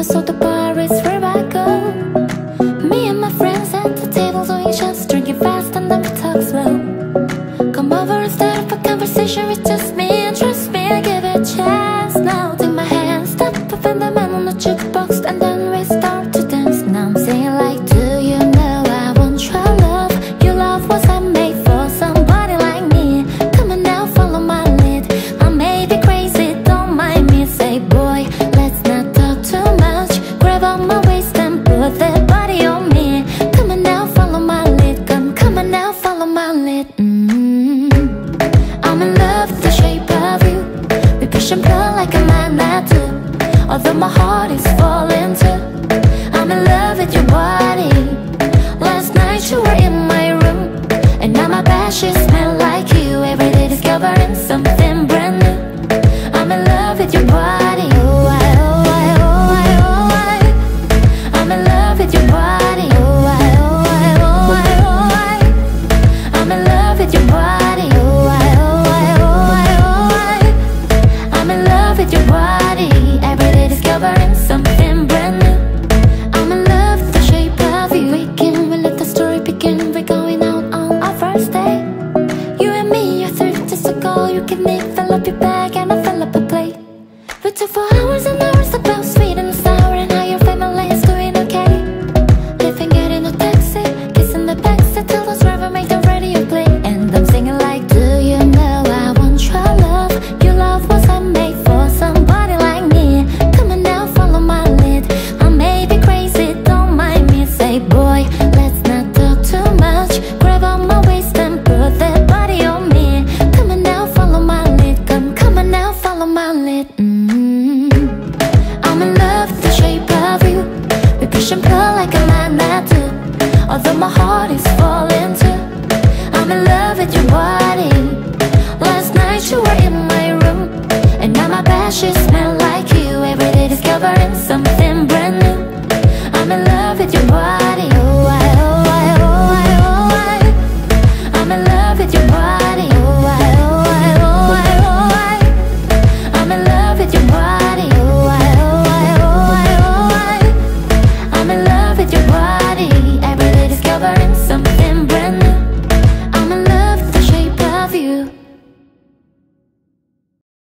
so the bar is where I go. Me and my friends at the table doing shots, drinking fast and then we talk slow. Come over and start up a conversation with just me, and trust me, I give it a chance. Now take my hand, stop up in the man on the jukebox, and then we start to dance. Now I'm singing like, do you know I want your love? Your love was handmade for somebody like me. Come on now, follow my lead. I may be crazy, don't mind me. Say boy, let's not talk too much. Grab on my waist and put that body on me. Come on now, follow my lead. Come on now, follow my lead. I'm in love with the shape of you. We push and pull like a magnet do. Although my heart is falling too, I'm in love with your body. Last night you were in my room, and now my bed sheets smell like you. Every day discovering something brand new. I'm in love with your body. Oh I, oh I, oh I, oh I. I'm in love with your body. Oh I, oh I, oh I, oh I. I'm in love with your body. Oh I, oh I, oh I, oh I. I'm in love with your body. Every day discovering something brand new. I'm in love with the shape of you. We let the story begin. We're going out on our first day. You and me are 30 days ago. You give me, fill up your bag, and I fill up a plate. We took for hours and hours about sweet and sour, and how your family is doing okay. Living, getting a taxi, kissing the backseat till the driver made the radio play. And I'm singing like, do you know I want your love? Your love was handmade for somebody like me. Come on now, follow my lead. I may be crazy, don't mind me. Say boy, let's not talk too much. Grab on my waist and put that body on me. Come on now, follow my lead. Come on now, follow my lead. I'm in love with the shape of you. We push and pull like a magnet do. Although my heart is falling too, I'm in love with your body. Last night you were in my room, and now my bed sheets smell like you. Every day discovering something brand new. I'm in love with your body. Oh I, oh I, oh I, oh I. I'm in love with your body. Oh I, oh I, oh I, oh I. I'm in love with your body.